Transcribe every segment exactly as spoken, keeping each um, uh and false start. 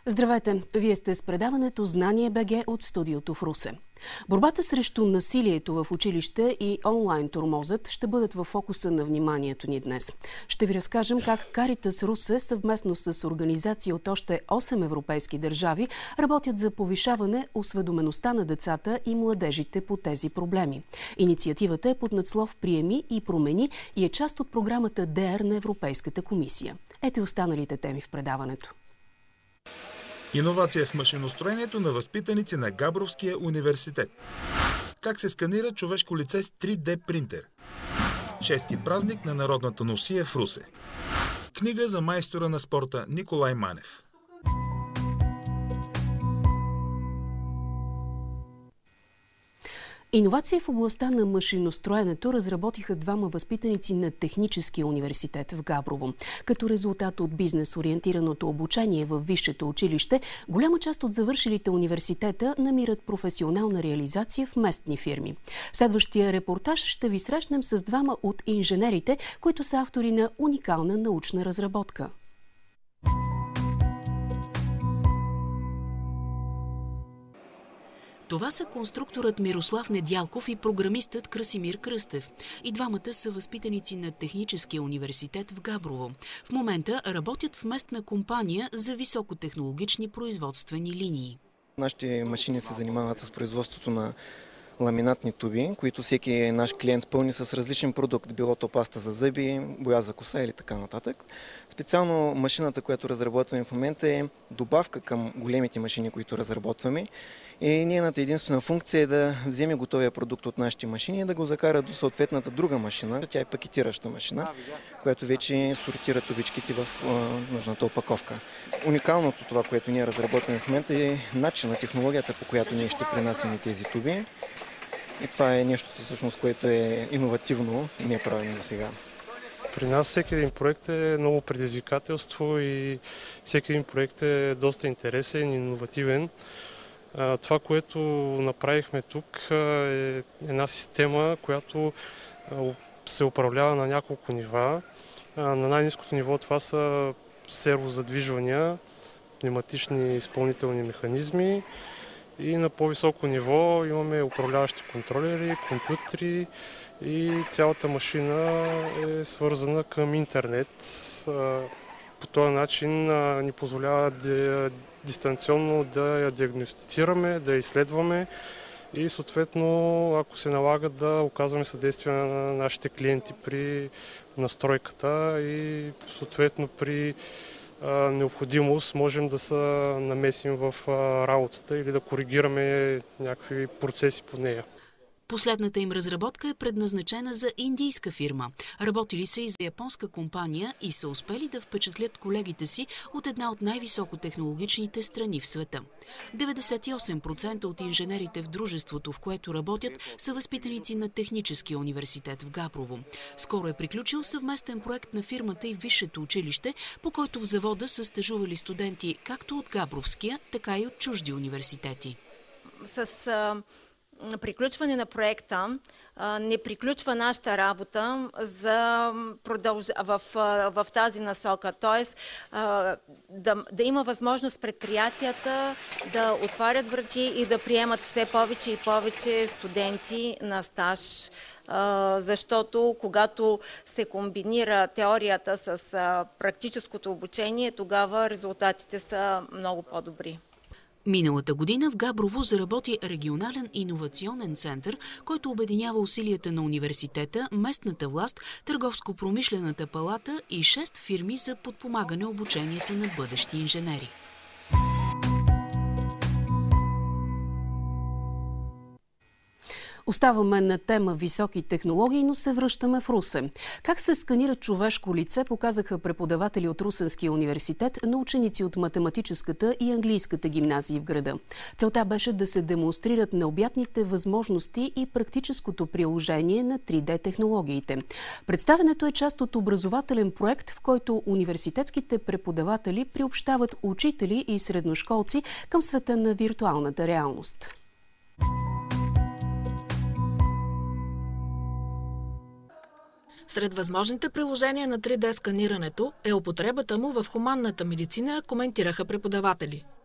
Здравейте! Вие сте с предаването Знание БГ от студиото в Русе. Борбата срещу насилието в училище и онлайн тормозът ще бъдат в фокуса на вниманието ни днес. Ще ви разкажем как Каритас Русе съвместно с организации от още осем европейски държави работят за повишаване осведомеността на децата и младежите по тези проблеми. Инициативата е под надслов "Приеми и промени" и е част от програмата Д Е Р на Европейската комисия. Ето и останалите теми в предаването. Иновация в машиностроението на възпитаници на Габровския университет. Как се сканира човешко лице с три Д принтер. Шести празник на народната носия в Русе. Книга за майстора на спорта Николай Манев. Иновация в областта на машиностроенето разработиха двама възпитаници на Техническия университет в Габрово. Като резултат от бизнес-ориентираното обучение в висшето училище, голяма част от завършилите университета намират професионална реализация в местни фирми. В следващия репортаж ще ви срещнем с двама от инженерите, които са автори на уникална научна разработка. Това са конструкторът Мирослав Недялков и програмистът Красимир Кръстев. И двамата са възпитаници на Техническия университет в Габрово. В момента работят в местна компания за високотехнологични производствени линии. Нашите машини се занимават с производството на ламинатни туби, които всеки наш клиент пълни с различен продукт, било то паста за зъби, боя за коса или така нататък. Специално машината, която разработваме в момента, е добавка към големите машини, които разработваме. И нейната единствена функция е да вземе готовия продукт от нашите машини и да го закара до съответната друга машина. Тя е пакетираща машина, която вече сортира тубичките в нужната опаковка. Уникалното това, което ние разработваме в момента, е начинът, технологията, по която ние ще пренасяме тези туби. И това е нещо, всъщност, което е иновативно и не е правено до сега. При нас всеки един проект е много предизвикателство и всеки един проект е доста интересен и иновативен. Това, което направихме тук, е една система, която се управлява на няколко нива. На най-ниското ниво това са сервозадвижвания, пневматични изпълнителни механизми и на по-високо ниво имаме управляващи контролери, компютри и цялата машина е свързана към интернет. По този начин ни позволява да дистанционно да я диагностицираме, да я изследваме и съответно, ако се налага, да оказваме съдействие на нашите клиенти при настройката и съответно при а, необходимост можем да се намесим в а, работата или да коригираме някакви процеси по нея. Последната им разработка е предназначена за индийска фирма. Работили са и за японска компания и са успели да впечатлят колегите си от една от най-високотехнологичните страни в света. деветдесет и осем процента от инженерите в дружеството, в което работят, са възпитаници на Техническия университет в Габрово. Скоро е приключил съвместен проект на фирмата и висшето училище, по който в завода са стажували студенти както от Габровския, така и от чужди университети. С приключване на проекта не приключва нашата работа за продълж... в, в тази насока. Тоест да, да има възможност предприятията да отварят врати и да приемат все повече и повече студенти на стаж. Защото когато се комбинира теорията с практическото обучение, тогава резултатите са много по-добри. Миналата година в Габрово заработи регионален иновационен център, който обединява усилията на университета, местната власт, търговско-промишлената палата и шест фирми за подпомагане обучението на бъдещи инженери. Оставаме на тема високи технологии, но се връщаме в Русе. Как се сканира човешко лице, показаха преподаватели от Русенския университет на ученици от математическата и английската гимназии в града. Целта беше да се демонстрират необятните възможности и практическото приложение на три Д технологиите. Представенето е част от образователен проект, в който университетските преподаватели приобщават учители и средношколци към света на виртуалната реалност. Сред възможните приложения на три Д сканирането е употребата му в хуманната медицина, коментираха преподаватели.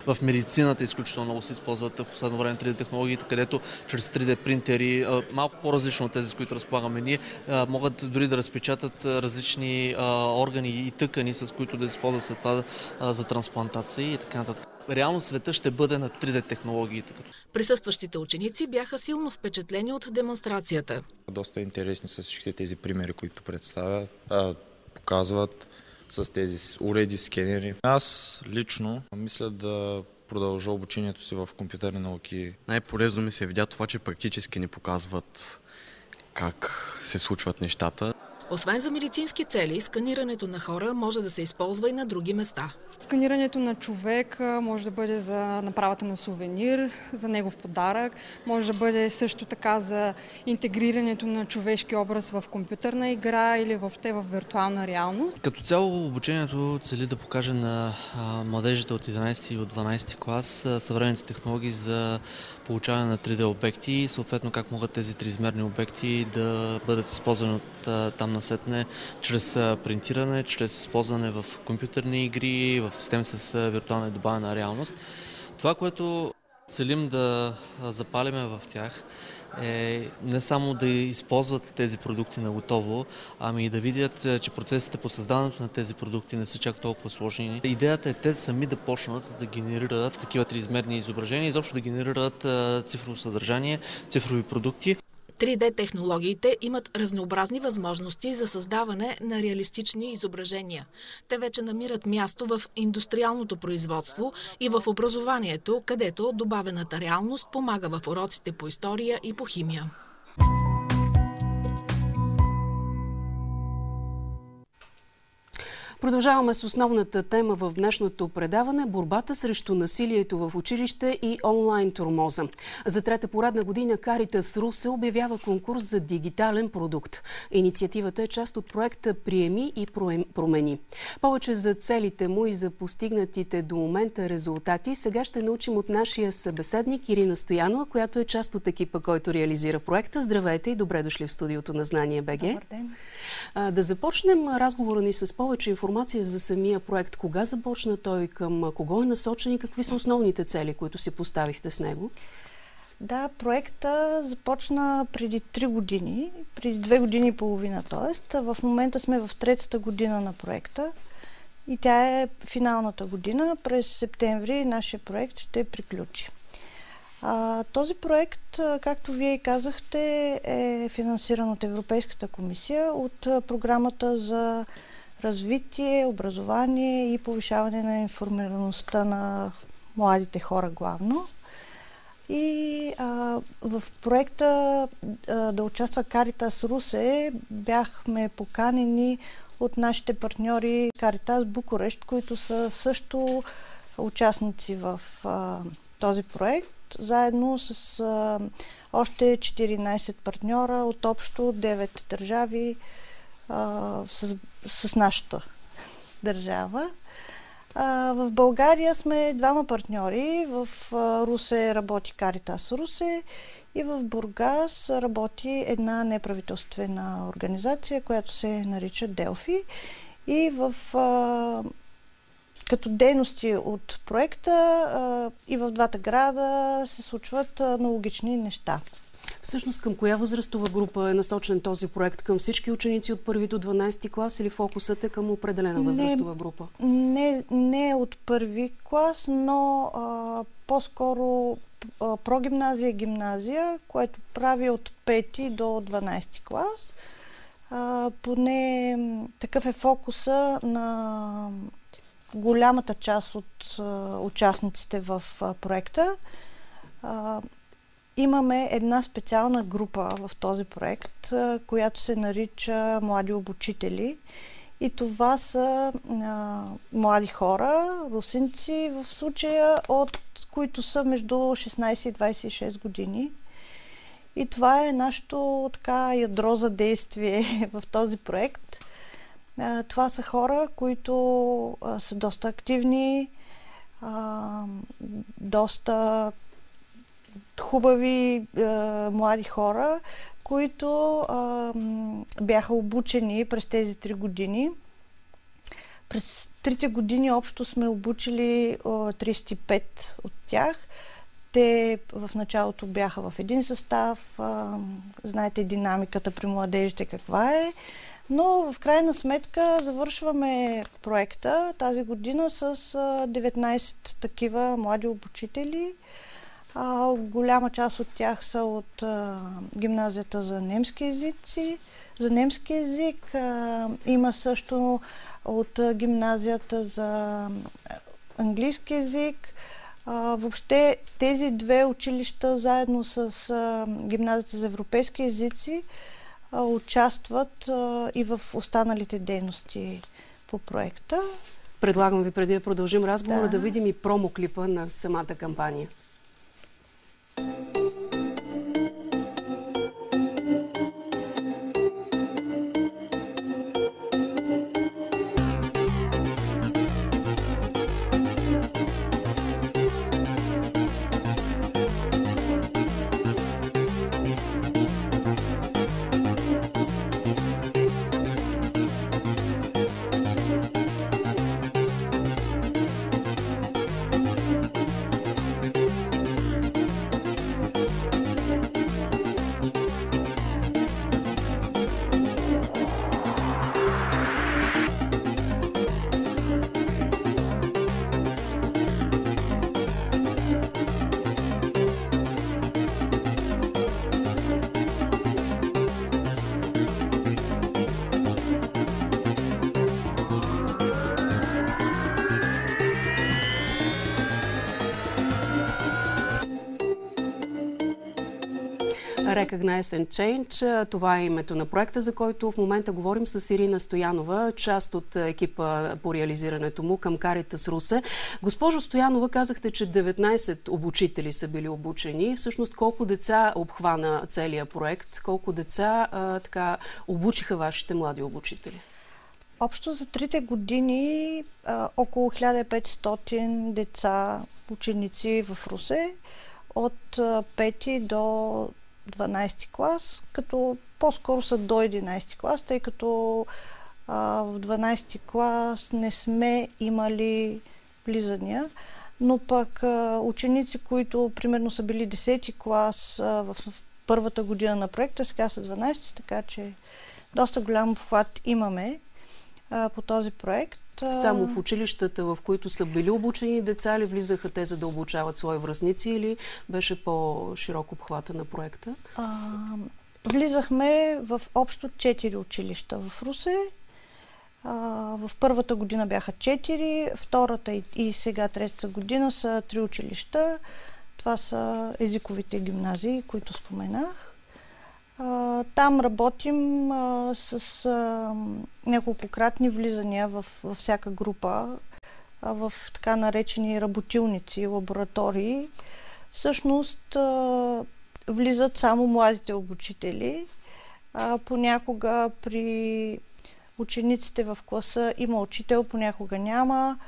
В медицината изключително много се използват в последно време три Д технологиите, където чрез три Д принтери, малко по-различно от тези, с които разполагаме ние, могат дори да разпечатат различни органи и тъкани, с които да използват след това за трансплантации и така нататък. Реално света ще бъде на три Д технологиите. Присъстващите ученици бяха силно впечатлени от демонстрацията. Доста интересни са всички тези примери, които представят, а, показват с тези уреди, скенери. Аз лично мисля да продължа обучението си в компютърни науки. Най-полезно ми се видя това, че практически ни показват как се случват нещата. Освен за медицински цели, сканирането на хора може да се използва и на други места. Сканирането на човек може да бъде за направата на сувенир, за негов подарък, може да бъде също така за интегрирането на човешки образ в компютърна игра или въобще в виртуална реалност. Като цяло обучението цели да покаже на младежите от единайсети и от дванайсети клас съвременните технологии за получаване на три Д обекти и съответно как могат тези триизмерни обекти да бъдат използвани от там насетне чрез принтиране, чрез използване в компютърни игри, в системи с виртуална и добавена реалност. Това, което целим да запалиме в тях, е не само да използват тези продукти на готово, ами и да видят, че процесите по създаването на тези продукти не са чак толкова сложни. Идеята е те сами да почнат да генерират такива триизмерни изображения и изобщо да генерират цифрово съдържание, цифрови продукти. три Д технологиите имат разнообразни възможности за създаване на реалистични изображения. Те вече намират място в индустриалното производство и в образованието, където добавената реалност помага в уроците по история и по химия. Продължаваме с основната тема в днешното предаване – борбата срещу насилието в училище и онлайн тормоза. За трета поредна година Каритас Русе обявява конкурс за дигитален продукт. Инициативата е част от проекта "Приеми и промени". Повече за целите му и за постигнатите до момента резултати сега ще научим от нашия събеседник Ирина Стоянова, която е част от екипа, който реализира проекта. Здравейте и добре дошли в студиото на Знание БГ. Добър ден. Да започнем разговора ни с повече информация за самия проект. Кога започна той, към кого е насочен и какви са основните цели, които си поставихте с него? Да, проекта започна преди три години, преди две години и половина, т.е. в момента сме в третата година на проекта и тя е финалната година. През септември нашия проект ще приключи. А, този проект, както вие казахте, е финансиран от Европейската комисия, от програмата за развитие, образование и повишаване на информираността на младите хора главно. И а, в проекта а, да участва Каритас Русе бяхме поканени от нашите партньори Каритас Букурещ, които са също участници в а, този проект, заедно с а, още четиринайсет партньора от общо девет държави а, с, с нашата държава. А, в България сме двама партньори. В а, Русе работи Каритас Русе и в Бургас работи една неправителствена организация, която се нарича Делфи. И в а, като дейности от проекта а, и в двата града се случват аналогични неща. Всъщност към коя възрастова група е насочен този проект? Към всички ученици от първи до дванайсети клас или фокусът е към определена възрастова група? Не, не от първи клас, но а, по-скоро а, прогимназия и гимназия, което прави от пети до дванайсети клас. А, поне такъв е фокуса на голямата част от а, участниците в а, проекта. А, имаме една специална група в този проект, а, която се нарича Млади обучители. И това са а, млади хора, русинци в случая, от които са между шестнайсет и двайсет и шест години. И това е нашето така ядро за действие в този проект. Това са хора, които а, са доста активни, а, доста хубави а, млади хора, които а, бяха обучени през тези три години През трите години общо сме обучили тридесет и пет от тях. Те в началото бяха в един състав, а, знаете динамиката при младежите каква е, но в крайна сметка завършваме проекта тази година с а, деветнайсет такива млади обучители. А, голяма част от тях са от а, гимназията за немски езици, за немски език. А, има също от а, гимназията за английски език. А, въобще тези две училища заедно с а, гимназията за европейски езици а, участват а, и в останалите дейности по проекта. Предлагам ви, преди да продължим разговора, да, да видим и промо-клипа на самата кампания. Recognize and Change. Това е името на проекта, за който в момента говорим с Ирина Стоянова, част от екипа по реализирането му към Каритас Русе. Госпожо Стоянова, казахте, че деветнайсет обучители са били обучени. Всъщност колко деца обхвана целия проект? Колко деца а, така обучиха вашите млади обучители? Общо за трите години а, около хиляда и петстотин деца, ученици в Русе, от а, пети до дванайсети клас, като по-скоро са до единайсети клас, тъй като а, в дванайсети клас не сме имали влизания, но пък а, ученици, които примерно са били десети клас а, в, в първата година на проекта, сега са дванайсети, така че доста голям обхват имаме а, по този проект. Само в училищата, в които са били обучени деца, ли влизаха те, за да обучават свои връстници, или беше по-широк обхвата на проекта? А, влизахме в общо четири училища в Русе. А, в първата година бяха четири, втората и, и сега третата година са три училища. Това са езиковите гимназии, които споменах. Uh, там работим uh, с uh, няколкократни влизания в, във всяка група, uh, в така наречени работилници, лаборатории. Всъщност uh, влизат само младите обучители. Uh, понякога при учениците в класа има учител, понякога няма.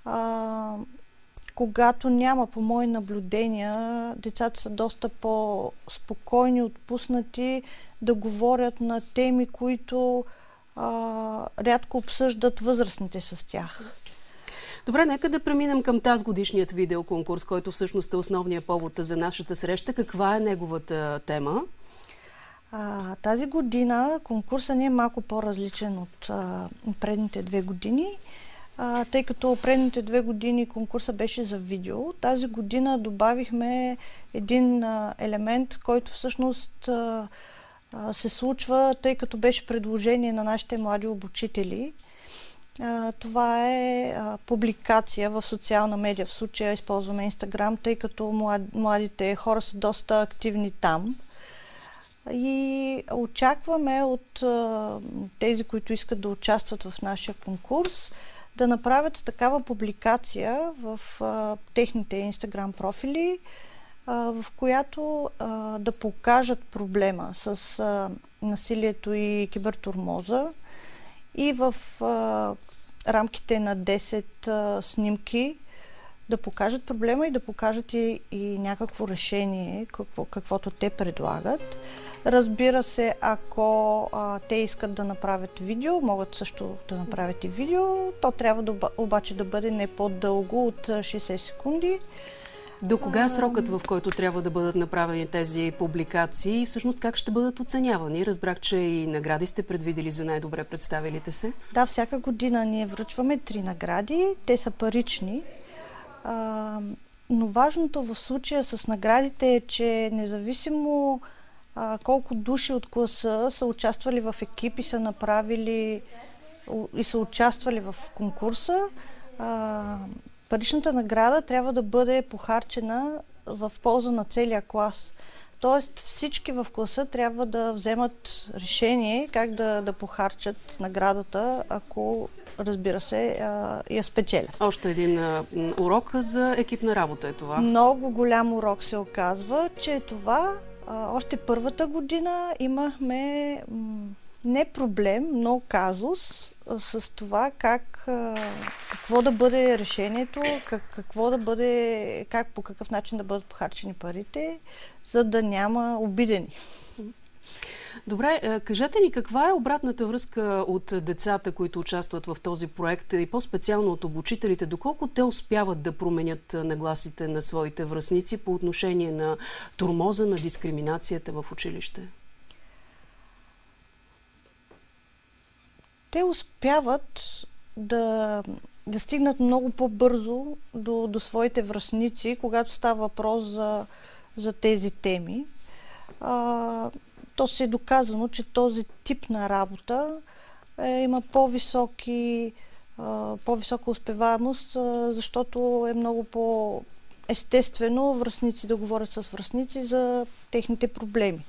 Uh, Когато няма, по мои наблюдения, децата са доста по-спокойни, отпуснати да говорят на теми, които а, рядко обсъждат възрастните с тях. Добре, нека да преминем към тази годишният видеоконкурс, който всъщност е основният повод за нашата среща. Каква е неговата тема? А, тази година конкурсът ни е малко по-различен от а, предните две години. А, тъй като предните две години конкурса беше за видео, тази година добавихме един а, елемент, който всъщност а, а, се случва, тъй като беше предложение на нашите млади обучители. А, това е а, публикация в социална медия. В случая използваме Инстаграм, тъй като млад, младите хора са доста активни там. И очакваме от а, тези, които искат да участват в нашия конкурс, да направят такава публикация в а, техните Инстаграм профили, а, в която а, да покажат проблема с а, насилието и кибертурмоза и в а, рамките на десет а, снимки да покажат проблема и да покажат и, и някакво решение, какво, каквото те предлагат. Разбира се, ако а, те искат да направят видео, могат също да направят и видео. То трябва да, обаче да бъде не по-дълго от шейсет секунди. До кога е срокът, в който трябва да бъдат направени тези публикации? Всъщност как ще бъдат оценявани? Разбрах, че и награди сте предвидели за най-добре представилите се. Да, всяка година ние връчваме три награди. Те са парични. А, но важното в случая с наградите е, че независимо а, колко души от класа са участвали в екип и са направили и са участвали в конкурса, а, паричната награда трябва да бъде похарчена в полза на целия клас. Тоест всички в класа трябва да вземат решение как да, да похарчат наградата, ако, разбира се, я спечелят. Още един а, урок за екипна работа е това. Много голям урок се оказва, че това а, още първата година имахме м, не проблем, но казус с това как, какво да бъде решението, как, какво да бъде, как, по какъв начин да бъдат похарчени парите, за да няма обидени. Добре, кажете ни каква е обратната връзка от децата, които участват в този проект и по-специално от обучителите, доколко те успяват да променят нагласите на своите връстници по отношение на тормоза, на дискриминацията в училище? Те успяват да, да стигнат много по-бързо до, до своите връстници, когато става въпрос за, за тези теми. А, то се е доказано, че този тип на работа е, има по-високи, а, по-висока успеваемост, а, защото е много по-естествено връстници да говорят с връстници за техните проблеми.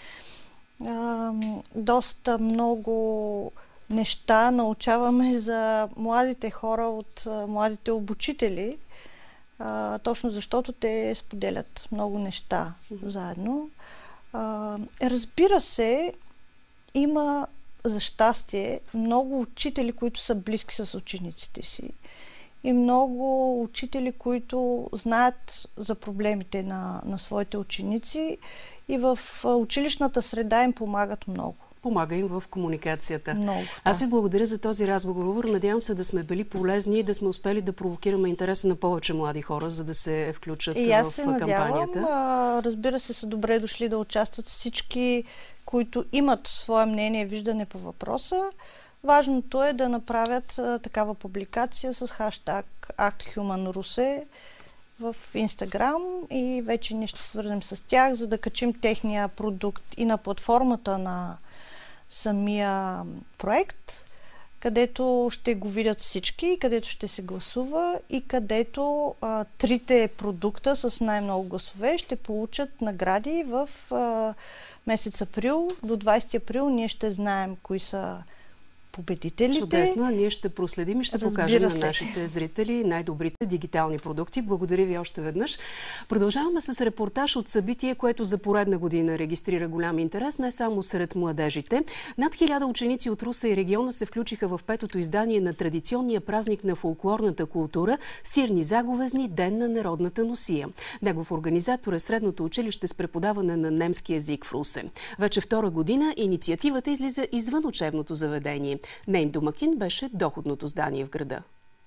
А, доста много неща научаваме за младите хора от а, младите обучители, а, точно защото те споделят много неща заедно. А, разбира се, има за щастие много учители, които са близки с учениците си и много учители, които знаят за проблемите на, на своите ученици и в училищната среда им помагат много. Помага им в комуникацията. Много, да. Аз ви благодаря за този разговор. Надявам се да сме били полезни и да сме успели да провокираме интереса на повече млади хора, за да се включат и аз в се кампанията. Надявам, а, разбира се, са добре дошли да участват всички, които имат свое мнение и виждане по въпроса. Важното е да направят а, такава публикация с хаштаг ActHumanRuse в Инстаграм и вече ние ще се свързем с тях, за да качим техния продукт и на платформата на самия проект, където ще го видят всички, където ще се гласува и където а, трите продукта с най-много гласове ще получат награди в а, месец април. До двайсети април ние ще знаем кои са победителите. Чудесно, а ние ще проследим и ще Разбира покажем се. на нашите зрители най-добрите дигитални продукти. Благодаря ви още веднъж. Продължаваме с репортаж от събитие, което за поредна година регистрира голям интерес, не само сред младежите. Над хиляда ученици от Русе и региона се включиха в петото издание на традиционния празник на фолклорната култура Сирни заговезни, Ден на народната носия. Негов организатор е средното училище с преподаване на немски език в Русе. Вече втора година инициативата излиза извън учебното заведение. Нейн домакин беше доходното здание в града.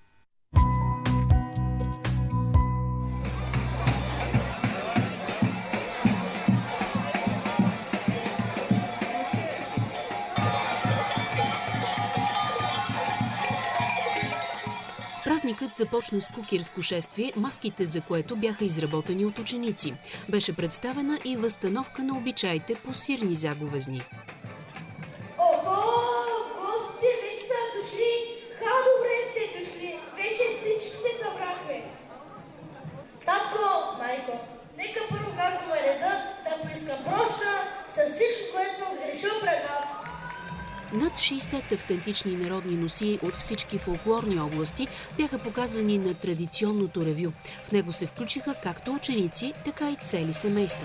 Празникът започна с кукирско шествие, маските за което бяха изработени от ученици. Беше представена и възстановка на обичаите по сирни заговезни. Дошли, ха, добре сте дошли. Вече всички се събрахме. Татко, майко, нека първо както ме редат да поискам прошка с всичко, което съм сгрешил пред вас. Над шейсет автентични народни носии от всички фолклорни области бяха показани на традиционното ревю. В него се включиха както ученици, така и цели семейства.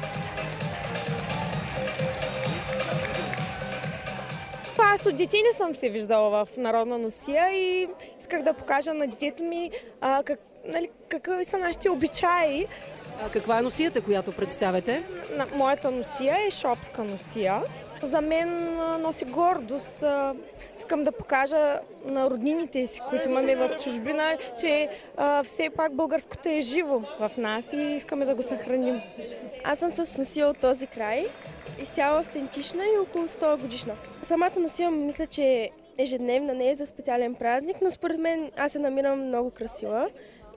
Аз от дете не съм се виждала в народна носия и исках да покажа на детето ми а, как, нали, какви са нашите обичаи. А каква е носията, която представяте? Моята носия е шопска носия. За мен носи гордост. Искам да покажа на роднините си, които имаме в чужбина, че а, все пак българското е живо в нас и искаме да го съхраним. Аз съм с носия от този край, изцяло автентична и около сто годишна. Самата носия мисля, че е ежедневна, не е за специален празник, но според мен аз я намирам много красива.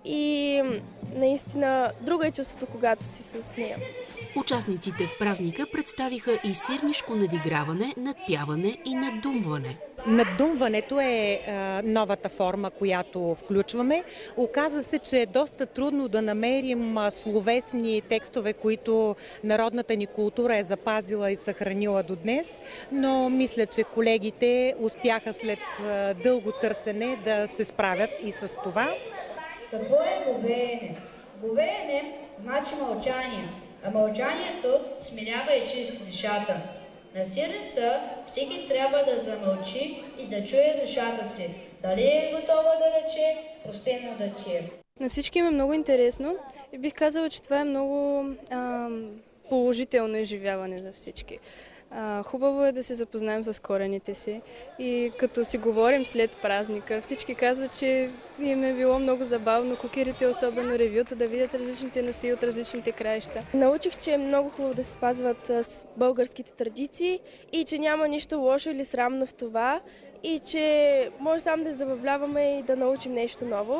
И наистина друго е чувството, когато си с нея. Участниците в празника представиха и сирнишко надиграване, надпяване и наддумване. Наддумването е а, новата форма, която включваме. Оказа се, че е доста трудно да намерим а, словесни текстове, които народната ни култура е запазила и съхранила до днес, но мисля, че колегите успяха след а, дълго търсене да се справят и с това. Какво е говеене? Говеене значи мълчание, а мълчанието смилява и чисти душата. На сирница всеки трябва да замълчи и да чуе душата си. Дали е готова да рече, простено да ти е. На всички им е много интересно и бих казала, че това е много а, положително изживяване за всички. А, хубаво е да се запознаем с корените си и като си говорим след празника, всички казват, че им е било много забавно, кукерите, особено ревюта, да видят различните носи от различните краища. Научих, че е много хубаво да се спазват с българските традиции и че няма нищо лошо или срамно в това и че може само да забавляваме и да научим нещо ново,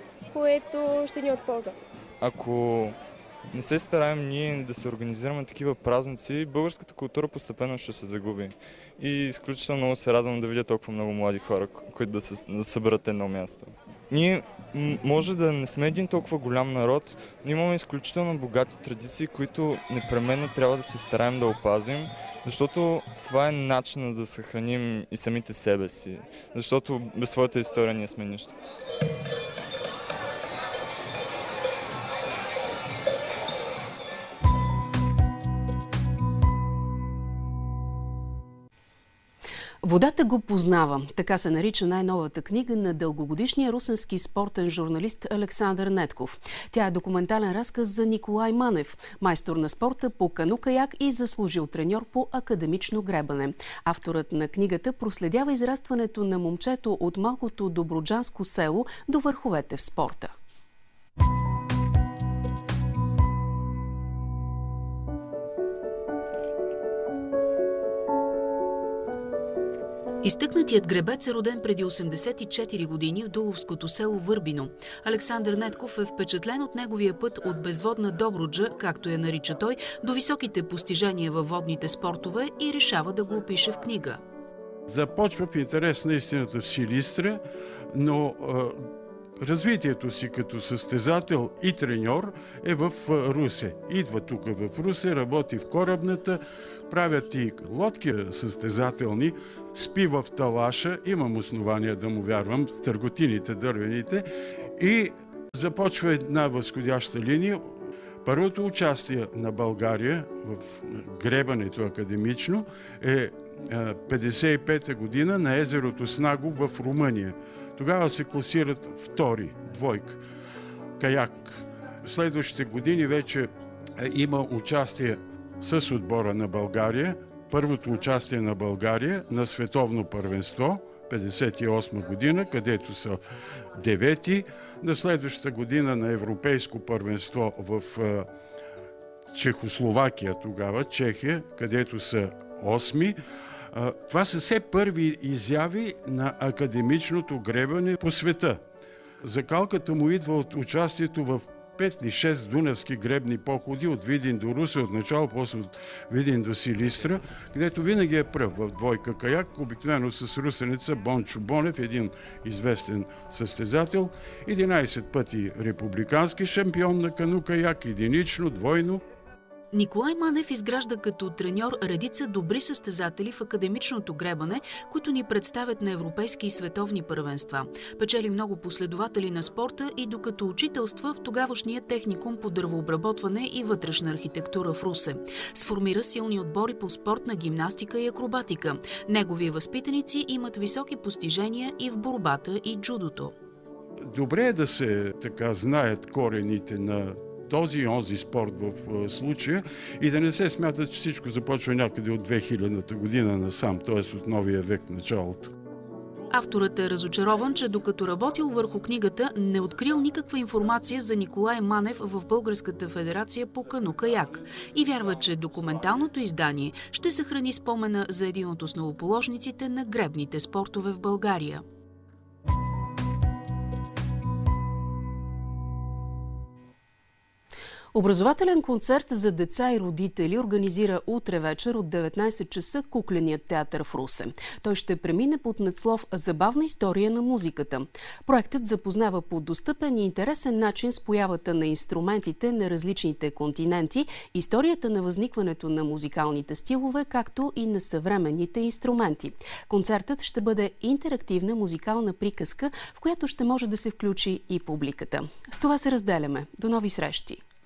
което ще ни е от полза. Ако не се стараем ние да се организираме такива празници, българската култура постепенно ще се загуби. И изключително много се радвам да видя толкова много млади хора, които да се да съберат едно място. Ние може да не сме един толкова голям народ, но имаме изключително богати традиции, които непременно трябва да се стараем да опазим, защото това е начинът да съхраним и самите себе си, защото без своята история ние сме нищо. Водата го познава. Така се нарича най-новата книга на дългогодишния русенски спортен журналист Александър Нетков. Тя е документален разказ за Николай Манев, майстор на спорта по кану-каяк и заслужил треньор по академично гребане. Авторът на книгата проследява израстването на момчето от малкото добруджанско село до върховете в спорта. Изтъкнатият гребец е роден преди осемдесет и четири години в дуловското село Върбино. Александър Нетков е впечатлен от неговия път от безводна Добруджа, както я нарича той, до високите постижения във водните спортове и решава да го опише в книга. Започва в интерес на истината в Силистра, но развитието си като състезател и треньор е в Русе. Идва тук в Русе, работи в корабната, правят и лодки състезателни, спи в талаша, имам основания да му вярвам, с търготините, дървените, и започва една възходяща линия. Първото участие на България в гребането академично е петдесет и пета година на езерото Снаго в Румъния. Тогава се класират втори, двойка, каяк. Следващите години вече има участие с отбора на България. Първото участие на България на световно първенство, петдесет и осма година, където са девети. На следващата година на европейско първенство в Чехословакия тогава, Чехия, където са осми. Това са все първи изяви на академичното гребане по света. Закалката му идва от участието в пет или шест дунавски гребни походи от Видин до Русе, от начало, после от Видин до Силистра, където винаги е пръв в двойка каяк, обикновено с русеница Бончо Бонев, един известен състезател, единайсет пъти републикански шампион на кану-каяк, единично, двойно. Николай Манев изгражда като треньор редица добри състезатели в академичното гребане, които ни представят на европейски и световни първенства. Печели много последователи на спорта и докато учителства в тогавашния техникум по дървообработване и вътрешна архитектура в Русе. Сформира силни отбори по спортна гимнастика и акробатика. Негови възпитаници имат високи постижения и в борбата и джудото. добре е да се така знаят корените на този и онзи спорт в случая и да не се смята, че всичко започва някъде от две хилядната година насам, т.е. от новия век началото. Авторът е разочарован, че докато работил върху книгата, не открил никаква информация за Николай Манев в Българската федерация по кано-каяк и вярва, че документалното издание ще съхрани спомена за един от основоположниците на гребните спортове в България. Образователен концерт за деца и родители организира утре вечер от деветнайсет часа Кукленият театър в Русе. Той ще премине под надслов «Забавна история на музиката». Проектът запознава по достъпен и интересен начин с появата на инструментите на различните континенти, историята на възникването на музикалните стилове, както и на съвременните инструменти. Концертът ще бъде интерактивна музикална приказка, в която ще може да се включи и публиката. С това се разделяме. До нови срещи!